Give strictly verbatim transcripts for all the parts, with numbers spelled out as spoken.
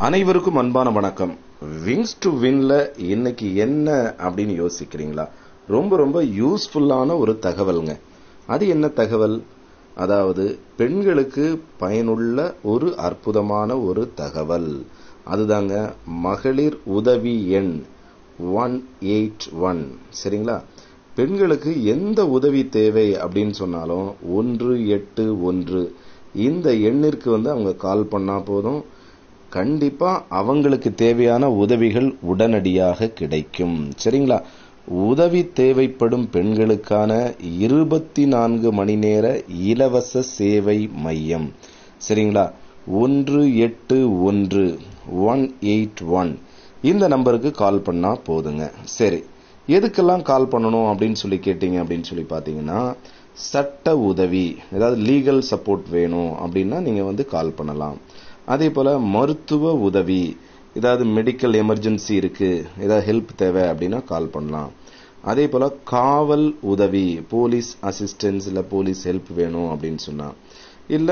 அனைவருக்கும் அன்பான வணக்கம். விங்ஸ் டு வின்ல இன்னைக்கு என்ன அப்படின்னு யோசிக்கிறீங்களா? ரொம்ப ரொம்ப யூஸ்ஃபுல்லான ஒரு தகவல்ங்க. அது என்ன தகவல்? அதாவது பெண்களுக்கு பயனுள்ள ஒரு அற்புதமான ஒரு தகவல். அதுதாங்க மகளிர் உதவி எண் ஒன் எயிட் ஒன். சரிங்களா? பெண்களுக்கு எந்த உதவி தேவை அப்படின்னு சொன்னாலும் ஒன்று எட்டு ஒன்று இந்த எண்ணிற்கு வந்து அவங்க கால் பண்ணா போதும். கண்டிப்பா அவங்களுக்கு தேவையான உதவிகள் உடனடியாக கிடைக்கும். சரிங்களா? உதவி தேவைப்படும் பெண்களுக்கான இருபத்தி நான்கு மணி நேர இலவச சேவை மையம். சரிங்களா? ஒன்று எட்டு ஒன்று ஒன் எயிட் ஒன் இந்த நம்பருக்கு கால் பண்ணா போதுங்க. சரி, எதுக்கெல்லாம் கால் பண்ணணும் அப்படின்னு சொல்லி கேட்டீங்க அப்படின்னு சொல்லி பாத்தீங்கன்னா, சட்ட உதவி, ஏதாவது லீகல் சப்போர்ட் வேணும் அப்படின்னா நீங்க வந்து கால் பண்ணலாம். அதே போல மருத்துவ உதவி, ஏதாவது மெடிக்கல் எமர்ஜென்சி இருக்கு, ஏதாவது ஹெல்ப் தேவை அப்படின்னா கால் பண்ணலாம். அதே போல காவல் உதவி, போலீஸ் அசிஸ்டன்ஸ் இல்ல போலீஸ் ஹெல்ப் வேணும் அப்படின்னு சொன்னா, இல்ல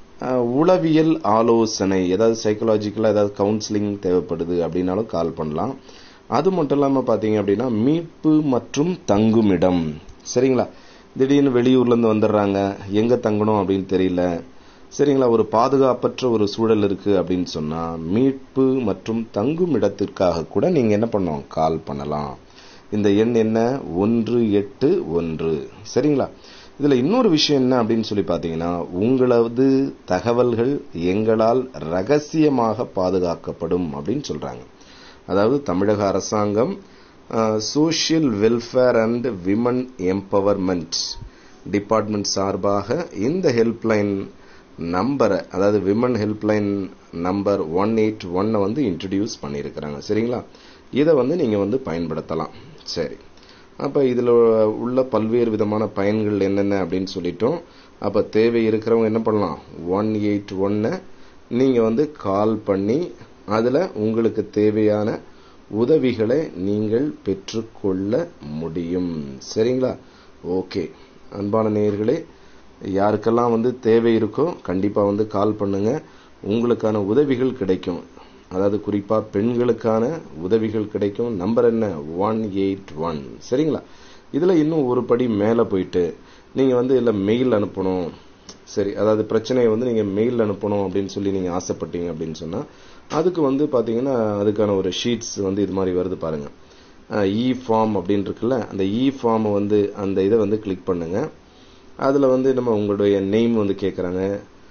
உளவியல் ஆலோசனை, ஏதாவது சைக்கலாஜிக்கலா ஏதாவது கவுன்சிலிங் தேவைப்படுது அப்படின்னாலும் கால் பண்ணலாம். அது மட்டும் இல்லாம பாத்தீங்க அப்படின்னா மீட்பு மற்றும் தங்குமிடம். சரிங்களா? திடீர்னு வெளியூர்ல இருந்து வந்துடுறாங்க, எங்க தங்கணும் அப்படின்னு தெரியல, சரிங்களா, ஒரு பாதுகாப்பற்ற ஒரு சூழல் இருக்கு அப்படின்னு சொன்னா மீட்பு மற்றும் தங்கும் இடத்திற்காக கூட நீங்க என்ன பண்ணணும், கால் பண்ணலாம். இந்த எண் என்ன? ஒன்று எட்டு ஒன்று. சரிங்களா? இதுல இன்னொரு விஷயம் என்ன அப்படின்னு சொல்லி பாத்தீங்கன்னா, உங்களது தகவல்கள் எங்களால் ரகசியமாக பாதுகாக்கப்படும் அப்படின்னு சொல்றாங்க. அதாவது தமிழக அரசாங்கம் social welfare and women empowerment department சார்பாக இந்த ஹெல்ப்லைன் நம்பரை, அதாவது women helpline number one eight ஒன்னை வந்து இன்ட்ரடியூஸ் பண்ணியிருக்கிறாங்க. சரிங்களா? இதை வந்து நீங்க வந்து பயன்படுத்தலாம். சரி, அப்ப இதுல உள்ள பல்வேறு விதமான பயன்கள் என்னென்ன அப்படின்னு சொல்லிட்டோம். அப்ப தேவை இருக்கிறவங்க என்ன பண்ணலாம், ஒன் எயிட் ஒன்னை நீங்க வந்து கால் பண்ணி அதுல உங்களுக்கு தேவையான உதவிகளை நீங்கள் பெற்றுக்கொள்ள முடியும். சரிங்களா? ஓகே, அன்பான நேயர்களே, யாருக்கெல்லாம் வந்து தேவை இருக்கோ கண்டிப்பா வந்து கால் பண்ணுங்க. உங்களுக்கான உதவிகள் கிடைக்கும். அதாவது குறிப்பா பெண்களுக்கான உதவிகள் கிடைக்கும். நம்பர் என்ன? One eight one. சரிங்களா? இதுல இன்னும் ஒரு படி மேல போயிட்டு நீங்க வந்து இல்ல மெயில் அனுப்பணும், சரி, அதாவது பிரச்சனையை வந்து நீங்க மெயில் அனுப்பணும் அப்படின்னு சொல்லி நீங்க ஆசைப்பட்டீங்க அப்படின்னு சொன்னா, அதுக்கு வந்து பாத்தீங்கன்னா அதுக்கான ஒரு ஷீட்ஸ் வந்து இது மாதிரி வருது பாருங்க. இ ஃபார்ம் அப்படின்னு இருக்குல்ல, அந்த இ ஃபார்ம் வந்து அந்த இதை வந்து கிளிக் பண்ணுங்க. அதுல வந்து நம்ம உங்களுடைய நேம் வந்து கேட்கறாங்க,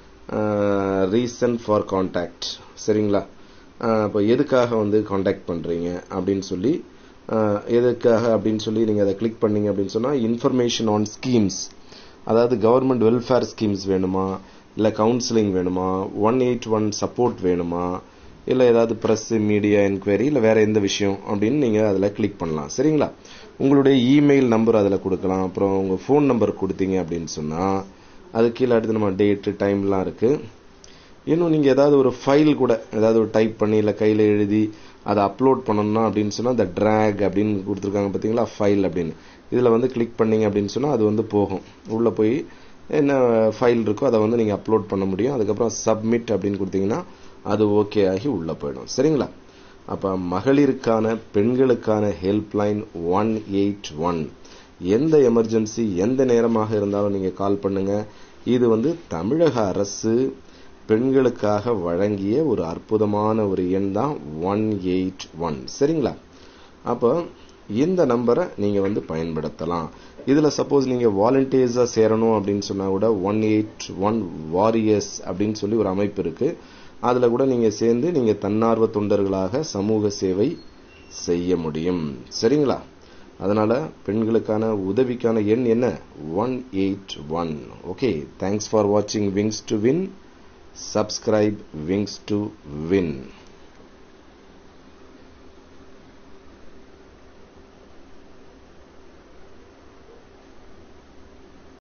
ரீசன் ஃபார் கான்டாக்ட். சரிங்களா? இப்போ எதுக்காக வந்து கான்டாக்ட் பண்றீங்க அப்படின்னு சொல்லி, எதுக்காக அப்படின்னு சொல்லி நீங்க அதை கிளிக் பண்ணீங்க அப்படின்னு சொன்னா, இன்ஃபர்மேஷன் ஆன் ஸ்கீம்ஸ், அதாவது கவர்மெண்ட் வெல்ஃபேர் ஸ்கீம்ஸ் வேணுமா, இல்ல கவுன்சிலிங் வேணுமா, ஒன் எயிட் ஒன் சப்போர்ட் வேணுமா, இல்ல ஏதாவது பிரஸ் மீடியா என்கொயரி, இல்ல வேற எந்த விஷயம் அப்படின்னு நீங்க அதுல கிளிக் பண்ணலாம். சரிங்களா? உங்களுடைய இமெயில் நம்பர் அதுல கொடுக்கலாம். அப்புறம் உங்க போன் நம்பர் கொடுத்தீங்க அப்படின்னு சொன்னா அது கீழே அடுத்து நம்ம டேட் டைம்லாம் இருக்கு. இன்னும் நீங்க ஏதாவது ஒரு ஃபைல் கூட ஏதாவது ஒரு டைப் பண்ணி இல்ல கையில எழுதி அதை அப்லோட் பண்ணணும்னா அப்படின்னு சொன்னா அந்த டிராக் அப்படின்னு கொடுத்துருக்காங்க பாத்தீங்களா, ஃபைல் அப்படின்னு, இதுல வந்து கிளிக் பண்ணீங்க அப்படின்னு சொன்னா அது வந்து போகும். உள்ள போய் என்ன ஃபைல் இருக்கோ அதை வந்து நீங்க அப்லோட் பண்ண முடியும். அதுக்கப்புறம் சப்மிட் அப்படின்னு கொடுத்தீங்கன்னா அது ஓகே ஆகி உள்ள போயிடும். சரிங்களா? அப்ப மகளிருக்கான பெண்களுக்கான ஹெல்ப்லைன் ஒன் எயிட் ஒன், எந்த எமர்ஜென்சி எந்த நேரமாக இருந்தாலும் நீங்க கால் பண்ணுங்க. இது வந்து தமிழக அரசு பெண்களுக்காக வழங்கிய ஒரு அற்புதமான ஒரு எண் தான் ஒன் எயிட் ஒன். சரிங்களா? அப்ப இந்த நம்பரை நீங்க வந்து பயன்படுத்தலாம். இதுல சப்போஸ் நீங்க வாலண்டியர்ஸா சேரணும் அப்படின்னு சொன்னா கூட ஒன் எயிட் ஒன் வாரியர்ஸ் அப்படின்னு சொல்லி ஒரு அமைப்பு இருக்கு. அதுல கூட நீங்க சேர்ந்து நீங்க தன்னார்வ தொண்டர்களாக சமூக சேவை செய்ய முடியும். சரிங்களா? அதனால பெண்களுக்கான உதவிக்கான எண் என்ன? One eight one. Okay, thanks for வாட்சிங் Wings to win. Subscribe Wings to Win.